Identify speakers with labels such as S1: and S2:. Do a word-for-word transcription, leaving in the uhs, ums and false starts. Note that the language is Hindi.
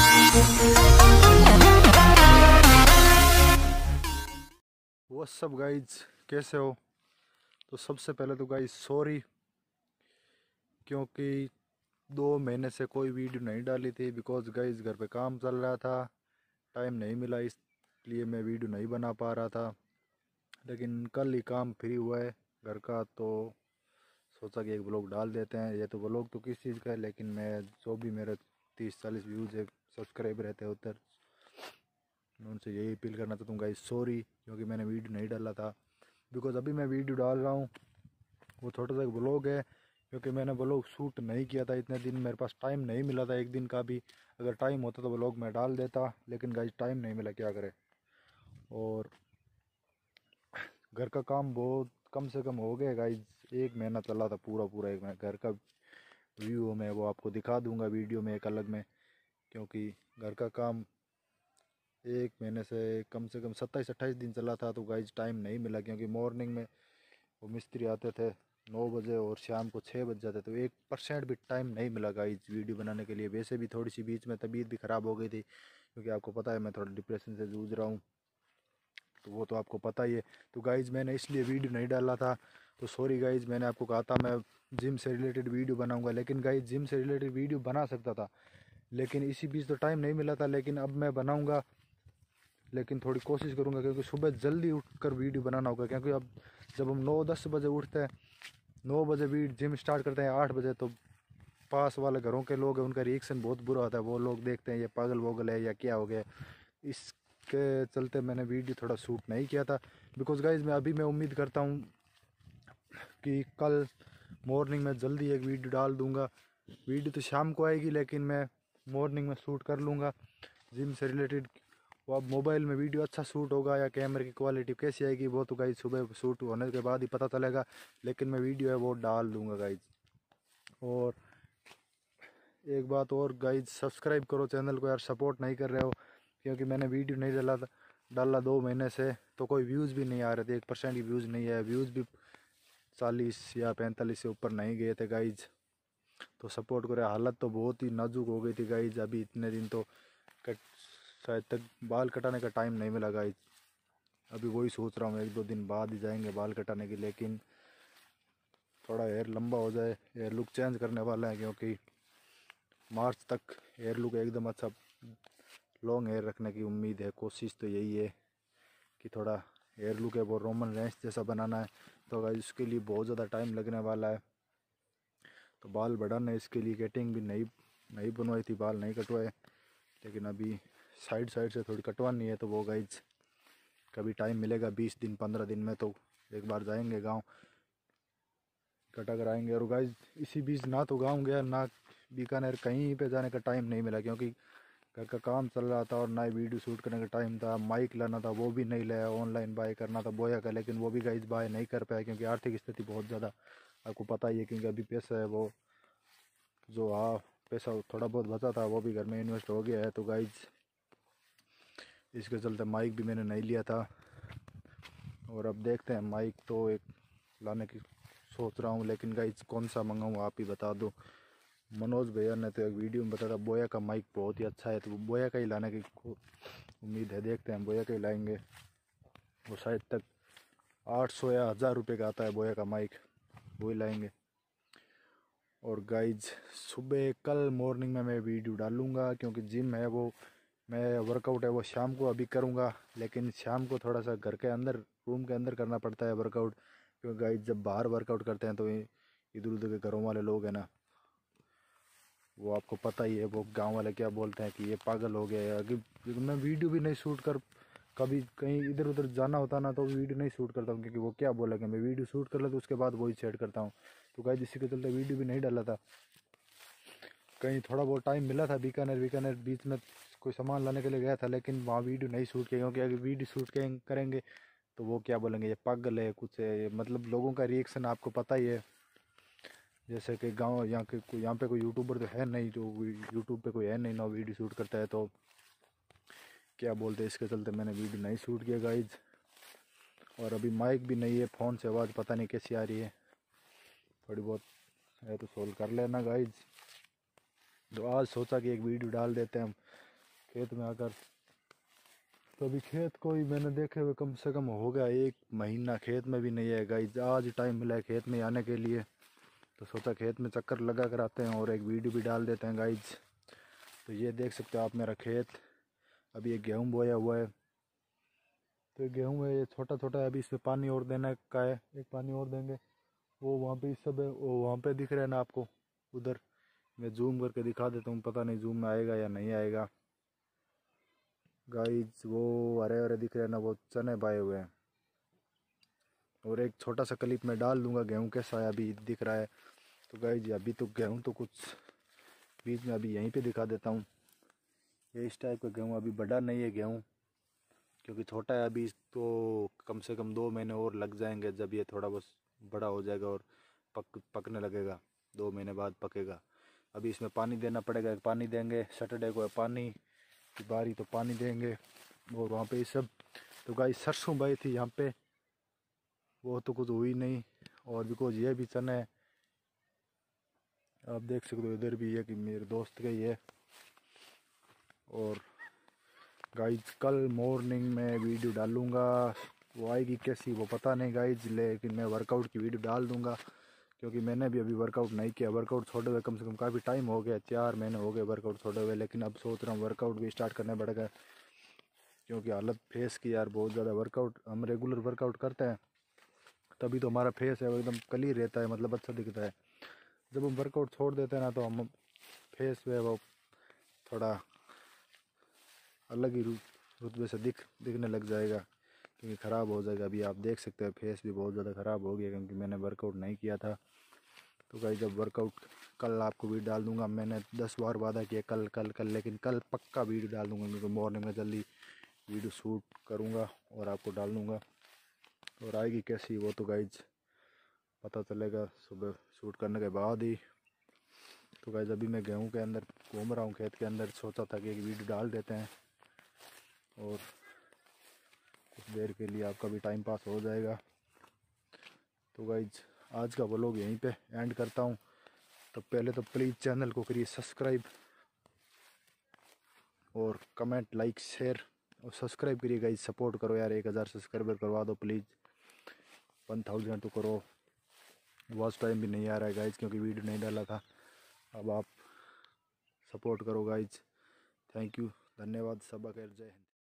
S1: व्हाट्स अप गाइज, कैसे हो। तो सबसे पहले तो गाइज सॉरी, क्योंकि दो महीने से कोई वीडियो नहीं डाली थी। बिकॉज गाइज घर पे काम चल रहा था, टाइम नहीं मिला, इसलिए मैं वीडियो नहीं बना पा रहा था। लेकिन कल ही काम फ्री हुआ है घर का, तो सोचा कि एक ब्लॉग डाल देते हैं। ये तो ब्लॉग तो किस चीज़ का है, लेकिन मैं जो भी मेरे तीस चालीस व्यूज़ है, सब्सक्राइब रहते हैं उधर, मैं उनसे यही अपील करना चाहता हूँ गाइज सॉरी, क्योंकि मैंने वीडियो नहीं डाला था। बिकॉज अभी मैं वीडियो डाल रहा हूँ, वो छोटा सा ब्लॉग है, क्योंकि मैंने ब्लॉग शूट नहीं किया था इतने दिन, मेरे पास टाइम नहीं मिला था एक दिन का भी। अगर टाइम होता तो ब्लॉग मैं डाल देता, लेकिन गाइज टाइम नहीं मिला, क्या करे। और घर का काम बहुत कम से कम हो गया गाइज, एक महीना चला था, पूरा पूरा एक महीना। घर का व्यू मैं वो आपको दिखा दूंगा वीडियो में एक अलग में, क्योंकि घर का काम एक महीने से कम से कम सत्ताईस अट्ठाईस दिन चला था। तो गाइज टाइम नहीं मिला, क्योंकि मॉर्निंग में वो मिस्त्री आते थे नौ बजे और शाम को छः बज जाते, तो एक परसेंट भी टाइम नहीं मिला गाइज वीडियो बनाने के लिए। वैसे भी थोड़ी सी बीच में तबीयत भी ख़राब हो गई थी, क्योंकि आपको पता है मैं थोड़ा डिप्रेशन से जूझ रहा हूँ, तो वो तो आपको पता ही है। तो गाइज मैंने इसलिए वीडियो नहीं डाला था, तो सॉरी गाइज। मैंने आपको कहा था मैं जिम से रिलेटेड वीडियो बनाऊँगा, लेकिन गाइज जिम से रिलेटेड वीडियो बना सकता था, लेकिन इसी बीच तो टाइम नहीं मिला था। लेकिन अब मैं बनाऊँगा, लेकिन थोड़ी कोशिश करूँगा, क्योंकि सुबह जल्दी उठकर वीडियो बनाना होगा। क्योंकि अब जब हम नौ दस बजे उठते हैं, नौ बजे भी जिम स्टार्ट करते हैं आठ बजे, तो पास वाले घरों के लोग हैं, उनका रिएक्शन बहुत बुरा होता है। वो लोग देखते हैं ये पागल वोगल है या क्या हो गया। इसके चलते मैंने वीडियो थोड़ा शूट नहीं किया था। बिकॉज गाइज मैं अभी मैं उम्मीद करता हूँ कि कल मॉर्निंग में जल्दी एक वीडियो डाल दूँगा। वीडियो तो शाम को आएगी, लेकिन मैं मॉर्निंग में शूट कर लूँगा जिम से रिलेटेड। वो अब मोबाइल में वीडियो अच्छा शूट होगा या कैमरे की क्वालिटी कैसी आएगी, वो तो गाइज सुबह शूट होने के बाद ही पता चलेगा। लेकिन मैं वीडियो है वो डाल दूँगा गाइज। और एक बात और गाइज, सब्सक्राइब करो चैनल को यार, सपोर्ट नहीं कर रहे हो। क्योंकि मैंने वीडियो नहीं डाला था डाला दो महीने से, तो कोई व्यूज़ भी नहीं आ रहे थे, एक परसेंट की व्यूज़ नहीं है। व्यूज़ भी चालीस या पैंतालीस से ऊपर नहीं गए थे गाइज, तो सपोर्ट करें। हालत तो बहुत ही नाजुक हो गई थी गाइज, अभी इतने दिन तो कट शायद तक बाल कटाने का टाइम नहीं मिला गाइज। अभी वही सोच रहा हूँ एक दो दिन बाद ही जाएंगे बाल कटाने की, लेकिन थोड़ा हेयर लंबा हो जाए, हेयर लुक चेंज करने वाला है, क्योंकि मार्च तक हेयर लुक एकदम अच्छा लॉन्ग हेयर रखने की उम्मीद है। कोशिश तो यही है कि थोड़ा हेयर लुक है वो रोमन रेंस जैसा बनाना है, तो गाइस उसके लिए बहुत ज़्यादा टाइम लगने वाला है। तो बाल बढ़ाना है, इसके लिए कटिंग भी नहीं नहीं बनवाई थी, बाल नहीं कटवाए, लेकिन अभी साइड साइड से थोड़ी कटवानी है। तो वो गाइज कभी टाइम मिलेगा बीस दिन पंद्रह दिन में, तो एक बार जाएंगे गांव, कटा कर आएंगे। और गाइज इसी बीच ना तो गांव गया ना बीकानेर, कहीं पे जाने का टाइम नहीं मिला, क्योंकि घर का काम चल रहा था और ना ही वीडियो शूट करने का टाइम था। माइक लाना था वो भी नहीं लाया, ऑनलाइन बाय करना था बोया का, लेकिन वो भी गाइज बाय नहीं कर पाया, क्योंकि आर्थिक स्थिति बहुत ज़्यादा आपको पता ही है। क्योंकि अभी पैसा है वो जो हाँ पैसा थोड़ा बहुत बचा था वो भी घर में इन्वेस्ट हो गया है। तो गाइज इसके चलते माइक भी मैंने नहीं लिया था, और अब देखते हैं। माइक तो एक लाने की सोच रहा हूँ, लेकिन गाइज कौन सा मंगाऊँ आप ही बता दो। मनोज भैया ने तो एक वीडियो में बताया था बोया का माइक बहुत ही अच्छा है, तो बोया का ही लाने की उम्मीद है। देखते हैं बोया का ही लाएंगे, वो शायद तक आठ सौ या हज़ार रुपये का आता है बोया का माइक, वही लाएंगे। और गाइज सुबह कल मॉर्निंग में मैं वीडियो डालूँगा, क्योंकि जिम है वो मैं वर्कआउट है वो शाम को अभी करूँगा, लेकिन शाम को थोड़ा सा घर के अंदर रूम के अंदर करना पड़ता है वर्कआउट, क्योंकि गाइज जब बाहर वर्कआउट करते हैं तो इधर उधर के घरों वाले लोग हैं ना, वो आपको पता ही है, वो गांव वाले क्या बोलते हैं कि ये पागल हो गया है। अगर मैं वीडियो भी नहीं शूट कर, कभी कहीं इधर उधर जाना होता ना तो वीडियो नहीं शूट करता हूँ, क्योंकि वो क्या बोलेंगे। मैं वीडियो शूट कर लेता तो उसके बाद वही शेयर करता हूँ। तो गाइस इसी के चलते वीडियो भी नहीं डाला था। कहीं थोड़ा बहुत टाइम मिला था, बीकानेर बीकानेर बीच में कोई सामान लाने के लिए गया था, लेकिन वहाँ वीडियो नहीं शूट किया, क्योंकि अगर वीडियो शूट करेंगे तो वो क्या बोलेंगे ये पागल है कुछ है, मतलब लोगों का रिएक्शन आपको पता ही है। जैसे कि गांव यहाँ के कोई यहाँ पे कोई यूट्यूबर तो है नहीं, जो यूट्यूब पे कोई है नहीं ना वीडियो शूट करता है, तो क्या बोलते हैं। इसके चलते मैंने वीडियो नहीं शूट किया गाइज। और अभी माइक भी नहीं है, फ़ोन से आवाज़ पता नहीं कैसी आ रही है, थोड़ी बहुत है तो सोल्व कर लेना गाइज। तो आज सोचा कि एक वीडियो डाल देते हैं हम, खेत में आकर। तो अभी खेत को ही मैंने देखे हुए कम से कम हो गया एक महीना, खेत में भी नहीं है गाइज। आज टाइम मिला है खेत में आने के लिए, तो सोचा खेत में चक्कर लगा कर आते हैं और एक वीडियो भी डाल देते हैं गाइज। तो ये देख सकते हो आप मेरा खेत, अभी एक गेहूँ बोया हुआ है। तो गेहूँ है ये छोटा छोटा है, अभी इसमें पानी और देने का है, एक पानी और देंगे। वो वहाँ पे इस सब है, वो वहाँ पे दिख रहा है ना आपको उधर, मैं जूम करके दिखा देता हूँ, पता नहीं जूम में आएगा या नहीं आएगा गाइज। वो हरे हरे दिख रहे हैं ना, वो चने पाए हुए हैं। और एक छोटा सा क्लिप में डाल दूंगा गेहूँ कैसा है अभी दिख रहा है। तो गाइज अभी तो गेहूँ तो कुछ बीच में अभी यहीं पे दिखा देता हूँ। ये इस टाइप का गेहूँ, अभी बड़ा नहीं है गेहूँ क्योंकि छोटा है अभी, तो कम से कम दो महीने और लग जाएंगे जब ये थोड़ा बहुत बड़ा हो जाएगा और पक पकने लगेगा, दो महीने बाद पकेगा। अभी इसमें पानी देना पड़ेगा, पानी देंगे, सैटरडे को है पानी की बारी तो पानी देंगे। और वहाँ पे ये सब, तो गाइस सरसों बाई थी यहाँ पे, वो तो कुछ हुई नहीं। और बिकॉज ये भी चना है, आप देख सकते हो इधर भी है कि मेरे दोस्त का ही है। और गाइज कल मॉर्निंग में वीडियो डालूंगा, वो आएगी कैसी वो पता नहीं गाइज, लेकिन मैं वर्कआउट की वीडियो डाल दूंगा क्योंकि मैंने भी अभी वर्कआउट नहीं किया। वर्कआउट छोड़े हुए कम से कम काफ़ी टाइम हो गया, चार महीने हो गए वर्कआउट छोड़े हुए, लेकिन अब सोच रहा हूँ वर्कआउट भी स्टार्ट करना पड़ेगा क्योंकि हालत फेस की यार बहुत ज़्यादा। वर्कआउट हम रेगुलर वर्कआउट करते हैं तभी तो हमारा फेस है वो एकदम क्लियर रहता है, मतलब अच्छा दिखता है। जब हम वर्कआउट छोड़ देते हैं ना तो हम फेस पे वो थोड़ा अलग ही रुतबे से दिख दिखने लग जाएगा क्योंकि ख़राब हो जाएगा। अभी आप देख सकते हैं फेस भी बहुत ज़्यादा ख़राब हो गया क्योंकि मैंने वर्कआउट नहीं किया था। तो भाई जब वर्कआउट कल आपको वीडियो डाल दूंगा, मैंने दस बार वादा किया कल कल कल, लेकिन कल पक्का वीडियो डाल दूंगा क्योंकि मॉर्निंग में जल्दी वीडियो शूट करूंगा और आपको डाल दूंगा। और आएगी कैसी वो तो गाइज पता चलेगा सुबह शूट करने के बाद ही। तो गाइज अभी मैं गेहूँ के अंदर घूम रहा हूँ खेत के अंदर, सोचा था कि एक वीडियो डाल देते हैं और कुछ देर के लिए आपका भी टाइम पास हो जाएगा। तो गाइज आज का व्लॉग यहीं पे एंड करता हूँ। तो पहले तो प्लीज़ चैनल को करिए सब्सक्राइब और कमेंट लाइक शेयर और सब्सक्राइब करिए गाइज, सपोर्ट करो यार, एक हज़ार सब्सक्राइबर करवा दो प्लीज़, वन थाउजेंड तो करो। वॉच टाइम भी नहीं आ रहा है गाइज क्योंकि वीडियो नहीं डाला था। अब आप सपोर्ट करो गाइज, थैंक यू, धन्यवाद, सबा खैर, जय हिंद।